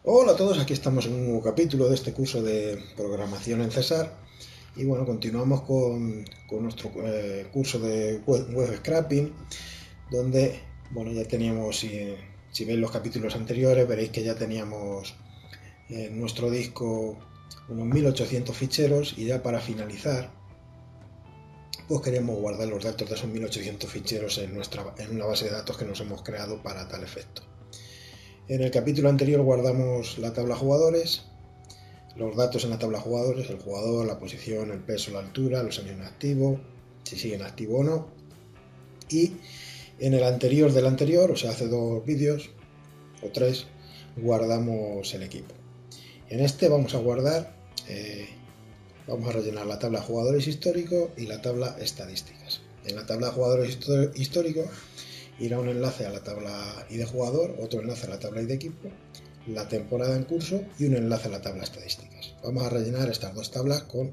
Hola a todos, aquí estamos en un nuevo capítulo de este curso de programación en César y bueno, continuamos con nuestro curso de web scraping donde, bueno, ya teníamos, si veis los capítulos anteriores, veréis que ya teníamos en nuestro disco unos 1800 ficheros y ya para finalizar, pues queríamos guardar los datos de esos 1800 ficheros en una base de datos que nos hemos creado para tal efecto. En el capítulo anterior guardamos la tabla jugadores, los datos en la tabla jugadores, el jugador, la posición, el peso, la altura, los años en activo, si siguen activo o no. Y en el anterior del anterior, o sea, hace dos vídeos o tres, guardamos el equipo. En este vamos a guardar, vamos a rellenar la tabla jugadores histórico y la tabla estadísticas. En la tabla jugadores histórico irá un enlace a la tabla ID jugador, otro enlace a la tabla ID equipo, la temporada en curso y un enlace a la tabla estadísticas. Vamos a rellenar estas dos tablas con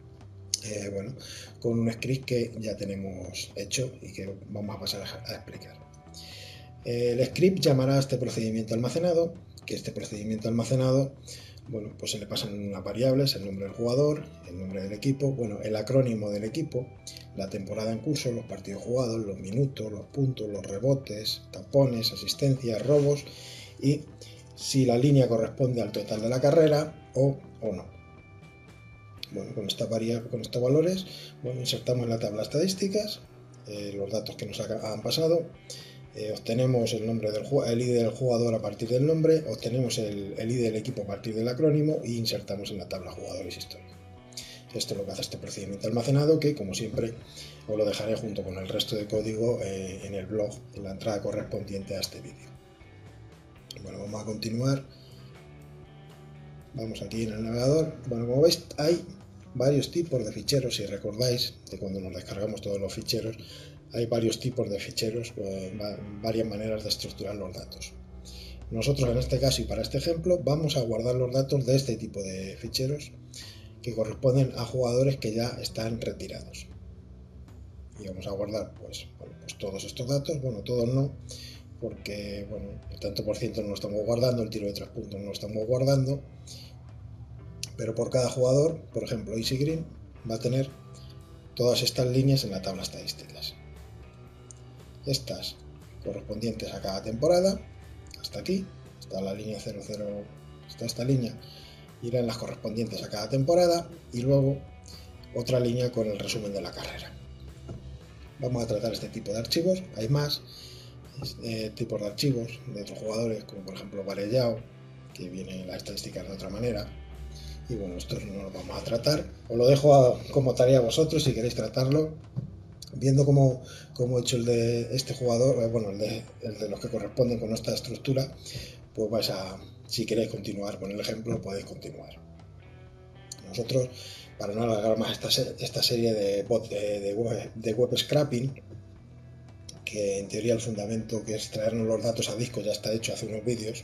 un script que ya tenemos hecho y que vamos a pasar a explicar. El script llamará a este procedimiento almacenado, que este procedimiento almacenado, bueno, pues se le pasan unas variables, el nombre del jugador, el nombre del equipo, bueno, el acrónimo del equipo, la temporada en curso, los partidos jugados, los minutos, los puntos, los rebotes, tapones, asistencias, robos y si la línea corresponde al total de la carrera o no. Bueno, con estos valores, bueno, insertamos en la tabla estadísticas los datos que nos han pasado, obtenemos el nombre el ID del jugador a partir del nombre, obtenemos el ID del equipo a partir del acrónimo e insertamos en la tabla jugadores histórica. Esto es lo que hace este procedimiento almacenado, que como siempre os lo dejaré junto con el resto de código en el blog, en la entrada correspondiente a este vídeo. Bueno, vamos a continuar. Vamos aquí en el navegador. Bueno, como veis hay varios tipos de ficheros. Si recordáis de cuando nos descargamos todos los ficheros, hay varios tipos de ficheros, varias maneras de estructurar los datos. Nosotros en este caso y para este ejemplo vamos a guardar los datos de este tipo de ficheros que corresponden a jugadores que ya están retirados. Y vamos a guardar pues todos estos datos, bueno, todos no, porque bueno, el tanto por ciento no lo estamos guardando, el tiro de 3 puntos no lo estamos guardando, pero por cada jugador, por ejemplo, Easy Green va a tener todas estas líneas en la tabla estadísticas. Estas correspondientes a cada temporada, hasta aquí, está la línea 00, está esta línea, irán las correspondientes a cada temporada y luego otra línea con el resumen de la carrera. Vamos a tratar este tipo de archivos, hay más tipos de archivos de otros jugadores, como por ejemplo Varellao, que viene las estadísticas de otra manera. Y bueno, estos no los vamos a tratar. Os lo dejo como tarea a vosotros si queréis tratarlo. Viendo cómo he hecho el de este jugador, bueno, el de los que corresponden con esta estructura, pues vais a, si queréis continuar con el ejemplo, podéis continuar. Nosotros, para no alargar más esta serie de web scraping, que en teoría el fundamento que es traernos los datos a disco ya está hecho hace unos vídeos,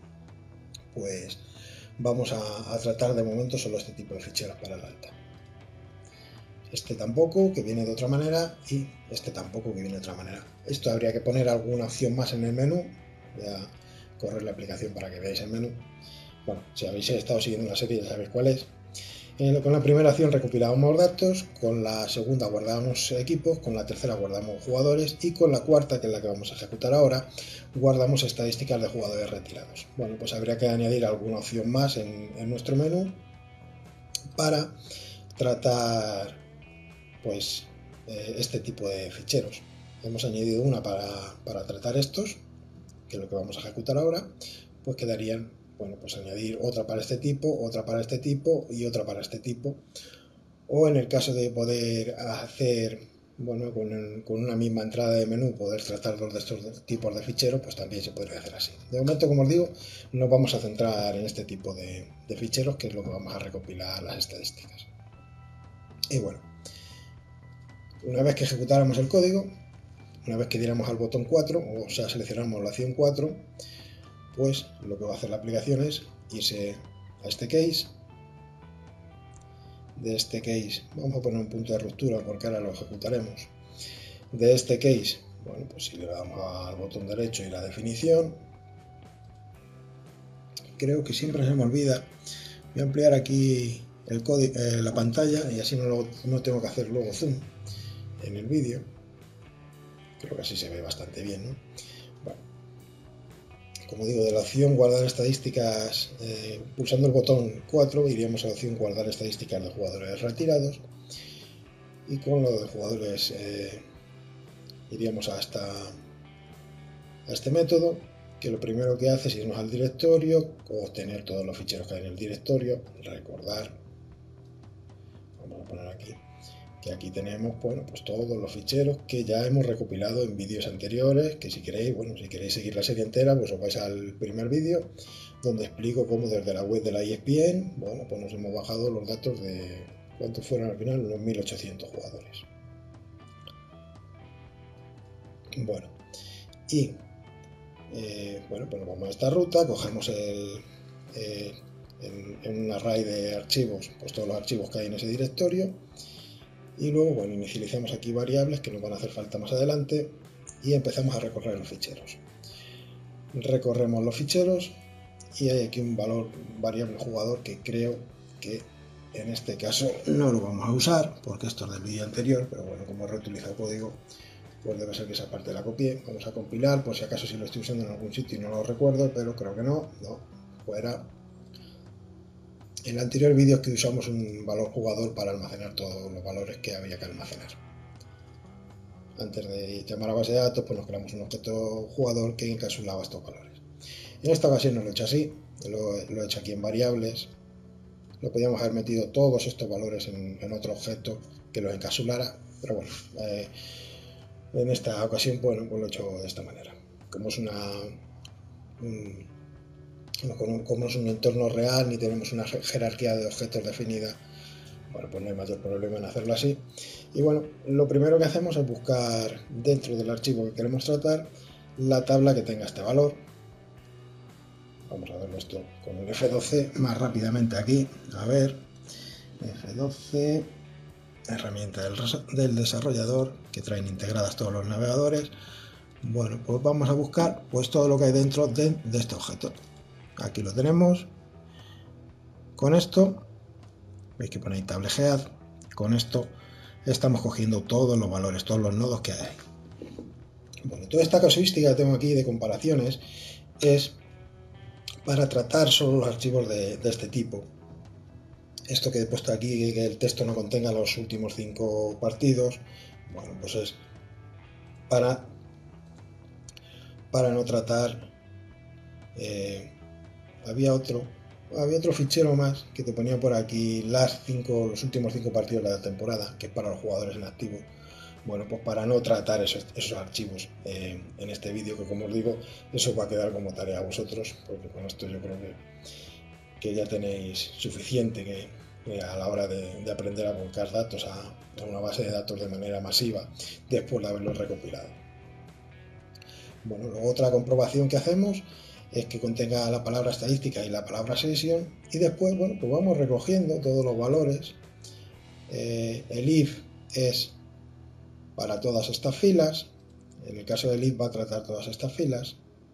pues vamos a tratar de momento solo este tipo de ficheros para el alta. Este tampoco, que viene de otra manera, y este tampoco, que viene de otra manera. Esto habría que poner alguna opción más en el menú. Voy a correr la aplicación para que veáis el menú. Bueno, si habéis estado siguiendo la serie ya sabéis cuál es. Con la primera acción recopilábamos datos, con la segunda guardábamos equipos, con la tercera guardamos jugadores y con la cuarta, que es la que vamos a ejecutar ahora, guardamos estadísticas de jugadores retirados. Bueno, pues habría que añadir alguna opción más en nuestro menú para tratar pues este tipo de ficheros. Hemos añadido una para tratar estos, que es lo que vamos a ejecutar ahora, pues quedarían, bueno, pues añadir otra para este tipo, otra para este tipo y otra para este tipo. O en el caso de poder hacer, bueno, con una misma entrada de menú, poder tratar dos de estos tipos de ficheros, pues también se podría hacer así. De momento, como os digo, nos vamos a centrar en este tipo de ficheros, que es lo que vamos a recopilar las estadísticas. Y bueno, una vez que ejecutáramos el código, una vez que diéramos al botón 4, o sea, seleccionamos la acción 4, pues lo que va a hacer la aplicación es irse a este case. De este case vamos a poner un punto de ruptura porque ahora lo ejecutaremos. De este case, bueno, pues si le damos al botón derecho y la definición, creo que siempre se me olvida, voy a ampliar aquí el código, la pantalla, y así no tengo que hacer luego zoom en el vídeo. Creo que así se ve bastante bien, ¿no? Bueno, como digo, de la opción guardar estadísticas, pulsando el botón 4 iríamos a la opción guardar estadísticas de jugadores retirados, y con lo de jugadores iríamos a este método, que lo primero que hace es irnos al directorio, obtener todos los ficheros que hay en el directorio, recordar, vamos a poner aquí, que aquí tenemos, bueno, pues todos los ficheros que ya hemos recopilado en vídeos anteriores, que si queréis, bueno, si queréis seguir la serie entera, pues os vais al primer vídeo, donde explico cómo desde la web de la ESPN, bueno, pues nos hemos bajado los datos de, ¿cuántos fueron al final? Unos 1800 jugadores. Bueno, y bueno, pues vamos a esta ruta, cogemos en un array de archivos, pues todos los archivos que hay en ese directorio, y luego, bueno, inicializamos aquí variables que nos van a hacer falta más adelante, y empezamos a recorrer los ficheros. Recorremos los ficheros y hay aquí un valor variable jugador que creo que en este caso no lo vamos a usar porque esto es del vídeo anterior, pero bueno, como he reutilizado código, pues debe ser que esa parte la copié. Vamos a compilar, por si acaso si lo estoy usando en algún sitio y no lo recuerdo, pero creo que no, fuera. En el anterior vídeo es que usamos un valor jugador para almacenar todos los valores que había que almacenar. Antes de llamar a base de datos, pues nos creamos un objeto jugador que encapsulaba estos valores. En esta ocasión no lo he hecho así, lo he hecho aquí en variables. Lo podíamos haber metido todos estos valores en otro objeto que los encapsulara, pero bueno, en esta ocasión, bueno, pues lo he hecho de esta manera. Como es como es un entorno real ni tenemos una jerarquía de objetos definida, bueno, pues no hay mayor problema en hacerlo así. Y bueno, lo primero que hacemos es buscar dentro del archivo que queremos tratar la tabla que tenga este valor. Vamos a verlo esto con el F12 más rápidamente aquí. A ver, F12, herramienta del desarrollador que traen integradas todos los navegadores. Bueno, pues vamos a buscar pues todo lo que hay dentro de este objeto. Aquí lo tenemos. Con esto, veis que pone ahí tablehead. Con esto estamos cogiendo todos los valores, todos los nodos que hay. Bueno, toda esta casuística que tengo aquí de comparaciones es para tratar solo los archivos de este tipo. Esto que he puesto aquí, que el texto no contenga los últimos 5 partidos, bueno, pues es para no tratar. Había otro fichero más que te ponía por aquí los últimos 5 partidos de la temporada, que es para los jugadores en activo. Bueno, pues para no tratar esos archivos en este vídeo, que como os digo, eso va a quedar como tarea a vosotros, porque con esto yo creo que ya tenéis suficiente que a la hora de aprender a volcar datos a una base de datos de manera masiva después de haberlos recopilado. Bueno, luego otra comprobación que hacemos es que contenga la palabra estadística y la palabra session, y después, bueno, pues vamos recogiendo todos los valores. El if es para todas estas filas, en el caso del if va a tratar todas estas filas,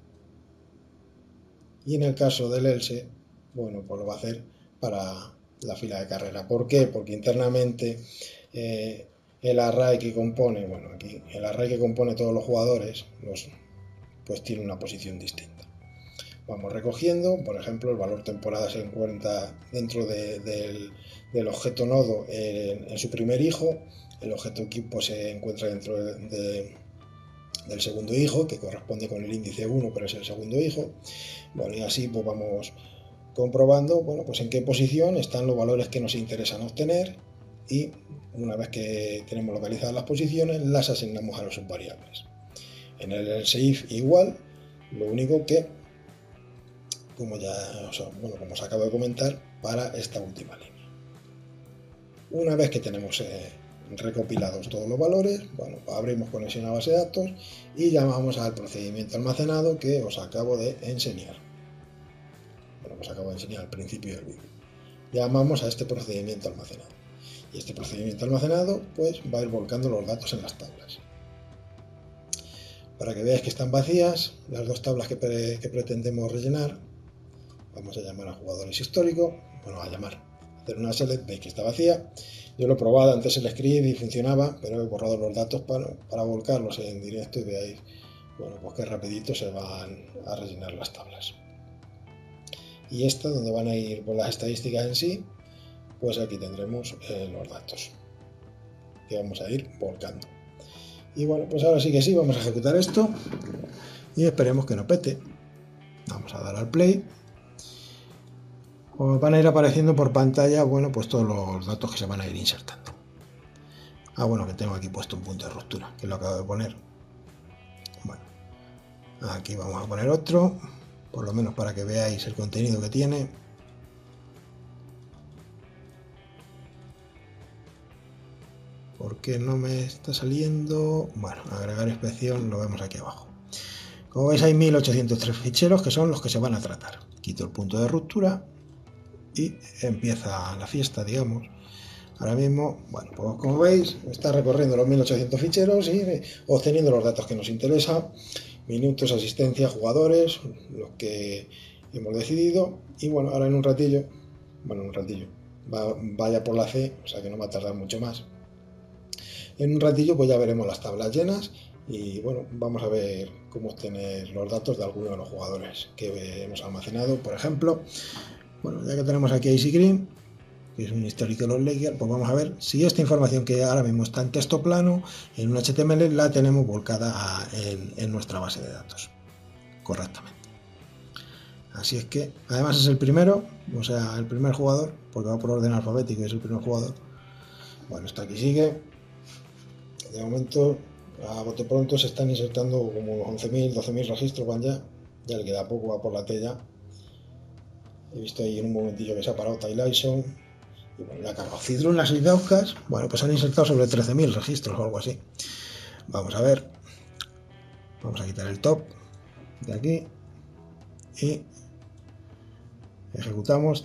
y en el caso del else, bueno, pues lo va a hacer para la fila de carrera. ¿Por qué? Porque internamente el array que compone, bueno, aquí el array que compone todos los jugadores, pues tiene una posición distinta. Vamos recogiendo, por ejemplo, el valor temporada se encuentra dentro del objeto nodo en su primer hijo, el objeto equipo se encuentra dentro del segundo hijo, que corresponde con el índice 1, pero es el segundo hijo. Bueno, y así pues vamos comprobando, bueno, pues en qué posición están los valores que nos interesan obtener, y una vez que tenemos localizadas las posiciones, las asignamos a los subvariables. En el else if igual, lo único que, como os acabo de comentar, para esta última línea. Una vez que tenemos recopilados todos los valores, bueno, abrimos conexión a base de datos y llamamos al procedimiento almacenado que os acabo de enseñar. Bueno, os acabo de enseñar al principio del vídeo. Llamamos a este procedimiento almacenado. Y este procedimiento almacenado pues va a ir volcando los datos en las tablas. Para que veáis que están vacías las dos tablas que pretendemos rellenar, Vamos a llamar a jugadores históricos, bueno, a hacer una select, veis que está vacía. Yo lo he probado antes el script y funcionaba, pero he borrado los datos para volcarlos en directo y veáis, bueno, pues que rapidito se van a rellenar las tablas. Y esta, donde van a ir pues, las estadísticas en sí, pues aquí tendremos los datos que vamos a ir volcando. Y bueno, pues ahora sí que sí, vamos a ejecutar esto y esperemos que no pete. Vamos a dar al play. Os van a ir apareciendo por pantalla, bueno, pues todos los datos que se van a ir insertando. Bueno, que tengo aquí puesto un punto de ruptura, que lo acabo de poner. Bueno, aquí vamos a poner otro, por lo menos para que veáis el contenido que tiene. ¿Por qué no me está saliendo? Bueno, agregar inspección, lo vemos aquí abajo. Como veis hay 1803 ficheros que son los que se van a tratar. Quito el punto de ruptura y empieza la fiesta, digamos. Ahora mismo, bueno, pues como veis, está recorriendo los 1800 ficheros y obteniendo los datos que nos interesan, minutos, asistencia, jugadores, los que hemos decidido. Y bueno, ahora en un ratillo, vaya por la C, o sea que no va a tardar mucho más. En un ratillo pues ya veremos las tablas llenas y bueno, vamos a ver cómo obtener los datos de algunos de los jugadores que hemos almacenado. Por ejemplo, bueno, ya que tenemos aquí a Easy Green, que es un histórico de los Lakers, pues vamos a ver si esta información que ahora mismo está en texto plano, en un HTML, la tenemos volcada en nuestra base de datos correctamente. Así es que, además es el primero, o sea, el primer jugador, porque va por orden alfabético y es el primer jugador. Bueno, esto aquí sigue. De momento, a bote pronto se están insertando como 11.000, 12.000 registros, van ya le queda poco, va por la tella. He visto ahí en un momentillo que se ha parado Tylyson. Y bueno, la carga Cidrun, las Idauskas, bueno, pues han insertado sobre 13.000 registros o algo así. Vamos a ver. Vamos a quitar el top de aquí. Y ejecutamos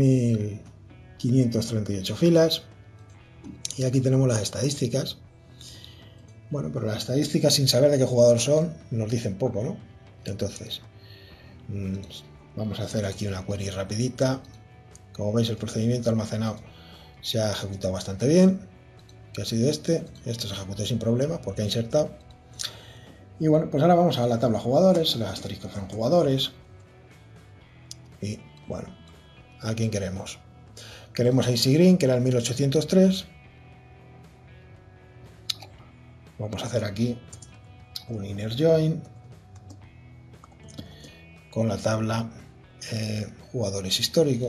13.538 filas. Y aquí tenemos las estadísticas. Bueno, pero las estadísticas sin saber de qué jugador son nos dicen poco, ¿no? Entonces, vamos a hacer aquí una query rapidita. Como veis, el procedimiento almacenado se ha ejecutado bastante bien, que ha sido este se ejecutó sin problema porque ha insertado. Y bueno, pues ahora vamos a la tabla jugadores, los asteriscos son jugadores. Y bueno, ¿a quién queremos? Queremos a Easy Green, que era el 1803. Vamos a hacer aquí un inner join con la tabla jugadores histórico.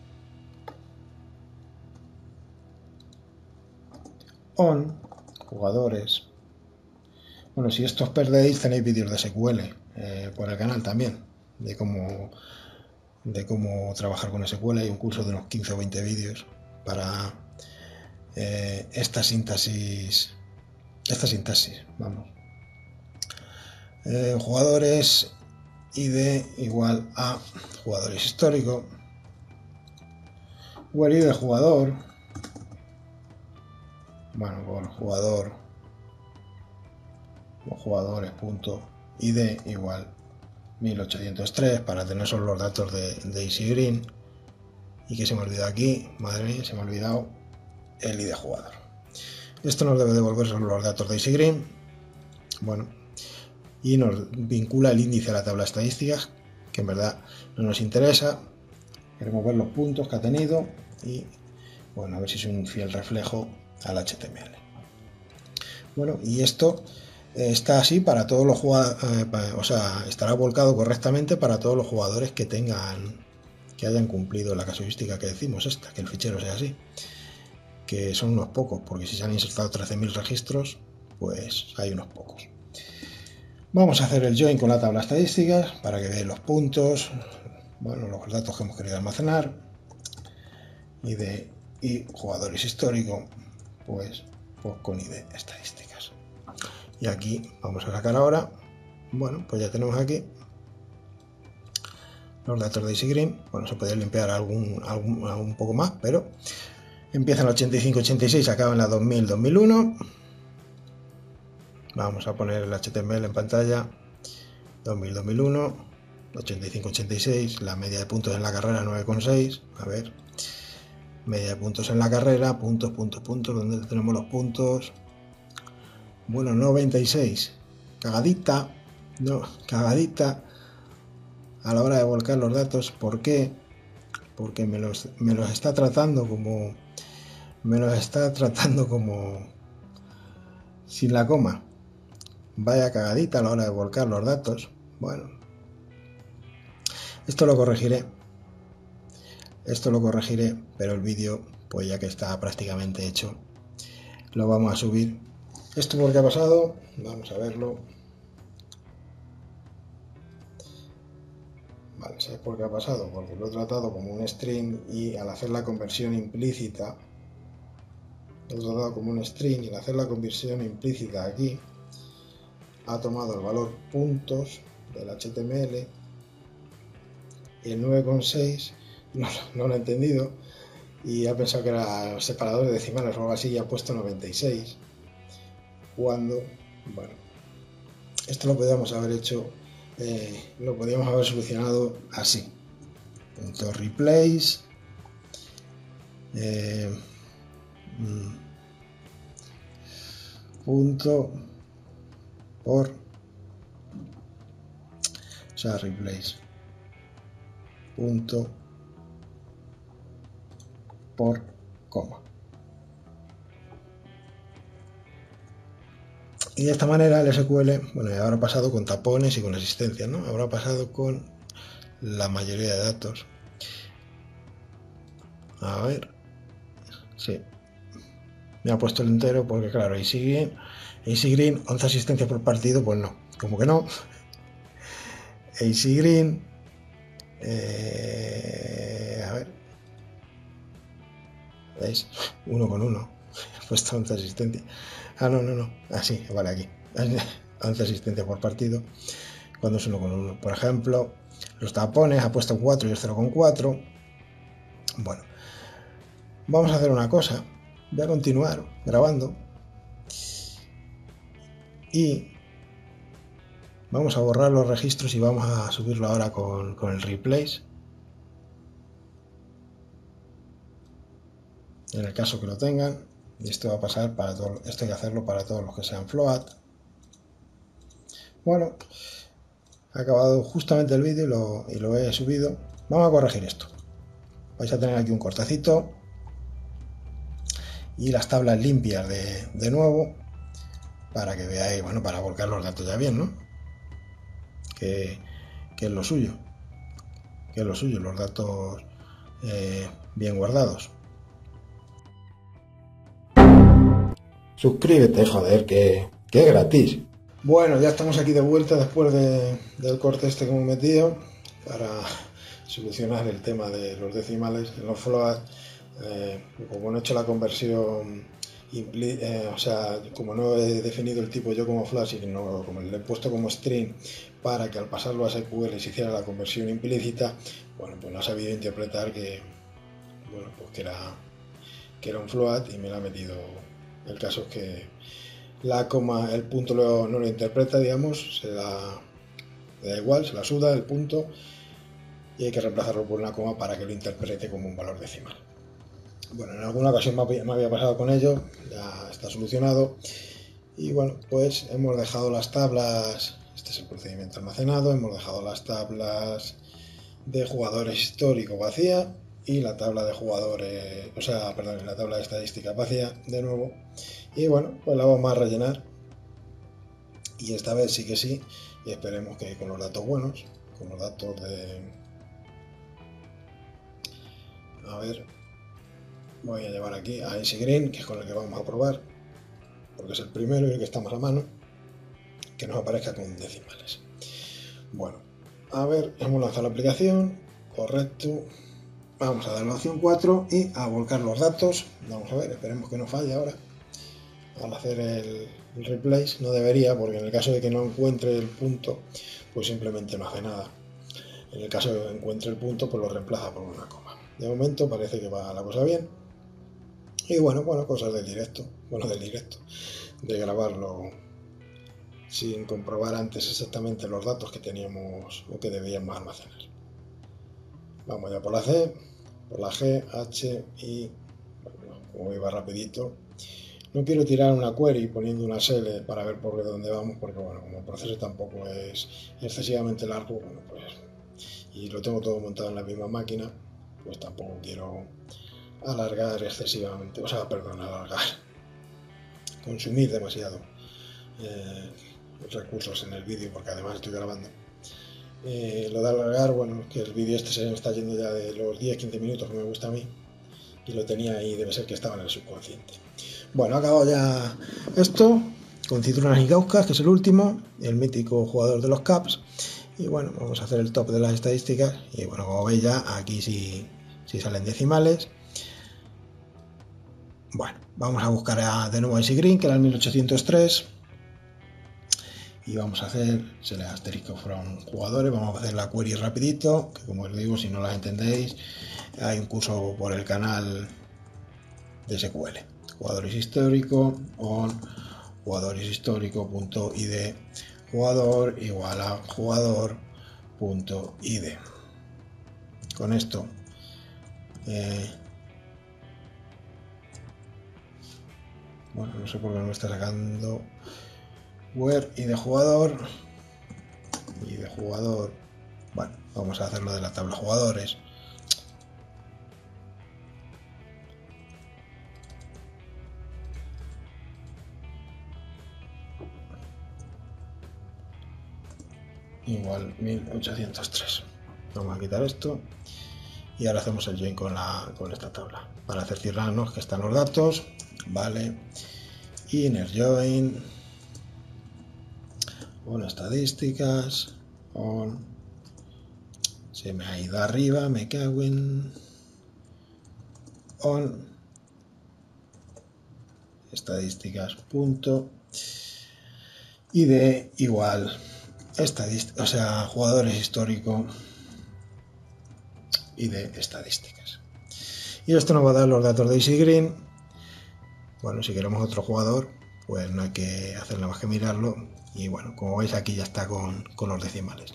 On, jugadores. Bueno, si esto os perdéis, tenéis vídeos de SQL por el canal también, de cómo trabajar con SQL. Hay un curso de unos 15 o 20 vídeos para esta sintaxis, vamos. Jugadores ID igual a jugadores histórico. Where ID jugador. Bueno, por jugador o jugadores.id igual 1803 para tener solo los datos de Easy Green. Y que se me ha olvidado aquí, madre mía, se me ha olvidado el ID jugador. Esto nos debe devolver solo los datos de Easy Green. Bueno, y nos vincula el índice a la tabla de estadísticas, que en verdad no nos interesa. Queremos ver los puntos que ha tenido y bueno, a ver si es un fiel reflejo al HTML. Bueno, y esto está así para todos los jugadores, o sea, estará volcado correctamente para todos los jugadores que hayan cumplido la casuística que decimos que el fichero sea así, que son unos pocos, porque si se han insertado 13.000 registros, pues hay unos pocos. Vamos a hacer el join con la tabla de estadísticas para que veáis los puntos, bueno, los datos que hemos querido almacenar, y jugadores históricos, pues con ID estadísticas. Y aquí vamos a sacar ahora, bueno, pues ya tenemos aquí los datos de Easy Green. Bueno, se podría limpiar algún poco más, pero empieza en 85-86, acaba en la 2000-2001. Vamos a poner el HTML en pantalla, 2000-2001. 85-86, la media de puntos en la carrera 9,6. A ver, media de puntos en la carrera, puntos, ¿dónde tenemos los puntos? Bueno, 96, cagadita, no, cagadita a la hora de volcar los datos. ¿Por qué? Porque me los está tratando como sin la coma. Vaya cagadita a la hora de volcar los datos. Bueno, esto lo corregiré, pero el vídeo, pues ya que está prácticamente hecho, lo vamos a subir. ¿Esto por qué ha pasado? Vamos a verlo. Vale, ¿sabes por qué ha pasado? Porque lo he tratado como un string y al hacer la conversión implícita, aquí, ha tomado el valor puntos del HTML y el 9,6 no lo ha entendido y ha pensado que era separadores decimales o algo así y ha puesto 96. Cuando, bueno, esto lo podríamos haber hecho, lo podríamos haber solucionado así. Punto replace, punto por, o sea, replace, punto por coma. Y de esta manera el SQL, bueno, ya habrá pasado con tapones y con asistencia, ¿no? Habrá pasado con la mayoría de datos. A ver, sí, me ha puesto el entero porque claro, Easy Green, 11 asistencias por partido, pues no, como que no. Easy Green, a ver, ¿veis? 1,1, he puesto 11 asistencias. Ah, no, así, vale, aquí, 11 asistencias por partido, cuando es 1,1. Por ejemplo, los tapones ha puesto 4 y es 0,4. Bueno, vamos a hacer una cosa, voy a continuar grabando y vamos a borrar los registros y vamos a subirlo ahora con el replace, en el caso que lo tengan, y esto va a pasar para todo, esto hay que hacerlo para todos los que sean float. Bueno, he acabado justamente el vídeo y lo he subido. Vamos a corregir esto. Vais a tener aquí un cortecito y las tablas limpias de nuevo para que veáis, bueno, para volcar los datos ya bien, ¿no? Que es lo suyo, los datos bien guardados. Suscríbete, joder, que es gratis. Bueno, ya estamos aquí de vuelta después del corte este que hemos metido para solucionar el tema de los decimales en los float. Como no he hecho la conversión, o sea, como no he definido el tipo yo como float, sino como le he puesto como string para que al pasarlo a SQL se hiciera la conversión implícita, bueno, pues no ha sabido interpretar que, bueno, pues que era un float y me lo ha metido. El caso es que la coma, el punto no lo interpreta, digamos, le da igual, se la suda el punto y hay que reemplazarlo por una coma para que lo interprete como un valor decimal. Bueno, en alguna ocasión me había pasado con ello, ya está solucionado. Y bueno, pues hemos dejado las tablas, este es el procedimiento almacenado, hemos dejado las tablas de jugadores histórico vacía y la tabla de jugadores, o sea, perdón, la tabla de estadística vacía de nuevo. Y bueno, pues la vamos a rellenar. Y esta vez sí que sí, y esperemos que con los datos buenos, con los datos de... A ver, voy a llevar aquí a Easy Green, que es con el que vamos a probar, porque es el primero y el que está más a mano, que nos aparezca con decimales. Bueno, a ver, hemos lanzado la aplicación, correcto. Vamos a dar la opción 4 y a volcar los datos. Vamos a ver, esperemos que no falle ahora. Al hacer el replace, no debería, porque en el caso de que no encuentre el punto, pues simplemente no hace nada. En el caso de que encuentre el punto, pues lo reemplaza por una coma. De momento parece que va la cosa bien. Y bueno, cosas del directo, de grabarlo sin comprobar antes exactamente los datos que teníamos o que debíamos almacenar. Vamos ya por la C, por la G, H y, bueno, como iba rapidito, no quiero tirar una query poniendo una SL para ver por dónde vamos, porque bueno, como el proceso tampoco es excesivamente largo, bueno, pues, y lo tengo todo montado en la misma máquina, pues tampoco quiero alargar excesivamente, consumir demasiado recursos en el vídeo, porque además estoy grabando. Lo de alargar, bueno, que el vídeo este se me está yendo ya de los 10-15 minutos que me gusta a mí, y lo tenía y debe ser que estaba en el subconsciente. Bueno, acabo ya esto con Citrunas y Gauskas, que es el último, el mítico jugador de los Caps. Y bueno, vamos a hacer el top de las estadísticas. Y bueno, como veis ya, aquí sí salen decimales. Bueno, vamos a buscar de nuevo a Easy Green, que era el 1803. Y vamos a hacer select asterisco from jugadores. Vamos a hacer la query rapidito, que como os digo, si no la entendéis, hay un curso por el canal de SQL. Jugadores histórico on jugadores histórico.id jugador igual a jugador.id. Con esto bueno, no sé por qué no me está sacando where y de jugador. Bueno, vamos a hacerlo de la tabla jugadores. Igual 1803. Vamos a quitar esto y ahora hacemos el join con esta tabla para cerciorarnos que están los datos, vale. Inner join on estadísticas on, se me ha ido arriba, me cago en, on estadísticas punto id igual estadística, o sea, jugadores histórico y de estadísticas. Y esto nos va a dar los datos de Easy Green. Bueno, si queremos otro jugador, pues no hay que hacer nada más que mirarlo. Y bueno, como veis aquí ya está con los decimales.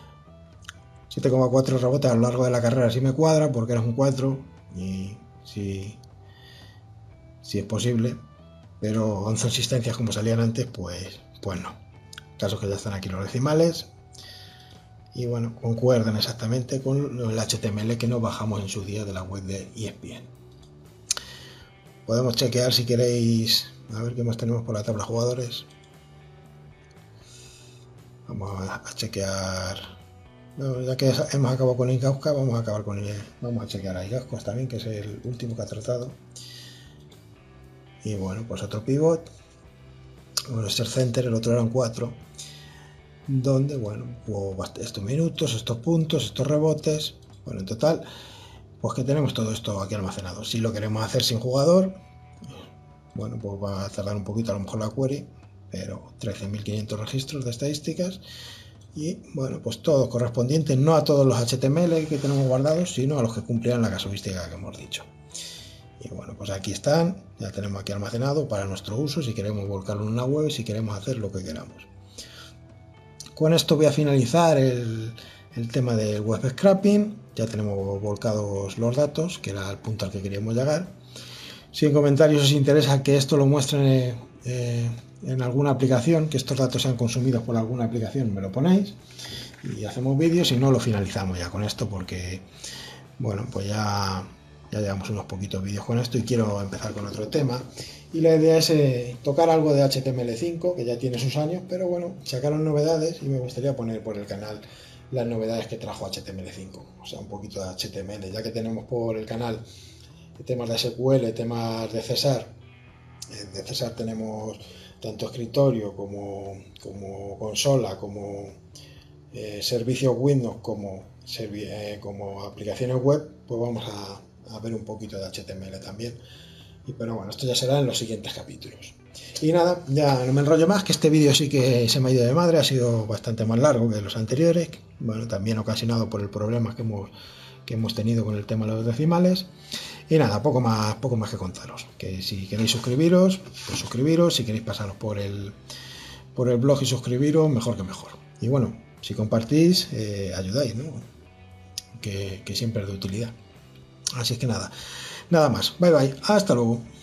7,4 rebotes a lo largo de la carrera sí me cuadra, porque eres un 4 y si es posible. Pero 11 asistencias como salían antes, pues no. Caso que ya están aquí los decimales. Y bueno, concuerdan exactamente con el HTML que nos bajamos en su día de la web de ESPN. Podemos chequear si queréis, a ver qué más tenemos por la tabla jugadores. Vamos a chequear, no, ya que hemos acabado con Igauska, vamos a chequear a Igauskas también, que es el último que ha tratado. Y bueno, pues otro pivot, bueno, este center, el otro eran 4, donde bueno, pues estos minutos, estos puntos, estos rebotes, bueno, en total, pues que tenemos todo esto aquí almacenado. Si lo queremos hacer sin jugador, bueno, pues va a tardar un poquito a lo mejor la query, pero 13.500 registros de estadísticas y bueno, pues todo correspondiente no a todos los HTML que tenemos guardados, sino a los que cumplían la casuística que hemos dicho. Y bueno, pues aquí están, ya tenemos aquí almacenado para nuestro uso, si queremos volcarlo en una web, si queremos hacer lo que queramos. Con esto voy a finalizar el tema del web scraping. Ya tenemos volcados los datos, que era el punto al que queríamos llegar. Si en comentarios os interesa que esto lo muestren en alguna aplicación, que estos datos sean consumidos por alguna aplicación, me lo ponéis y hacemos vídeos. Y no lo finalizamos ya con esto, porque bueno, pues ya llevamos unos poquitos vídeos con esto y quiero empezar con otro tema. Y la idea es tocar algo de HTML5, que ya tiene sus años, pero bueno, sacaron novedades y me gustaría poner por el canal las novedades que trajo HTML5, o sea, un poquito de HTML, ya que tenemos por el canal temas de SQL, temas de César. De César tenemos tanto escritorio como consola, como servicios Windows, como aplicaciones web, pues vamos a ver un poquito de HTML también. Pero bueno, esto ya será en los siguientes capítulos. Y nada, ya no me enrollo más, que este vídeo sí que se me ha ido de madre, ha sido bastante más largo que los anteriores, bueno, también ocasionado por el problema que hemos tenido con el tema de los decimales. Y nada, poco más que contaros, que si queréis suscribiros, pues suscribiros, si queréis pasaros por el por el blog y suscribiros, mejor que mejor. Y bueno, si compartís, ayudáis, ¿no? Que siempre es de utilidad. Así es que nada más. Bye bye. Hasta luego.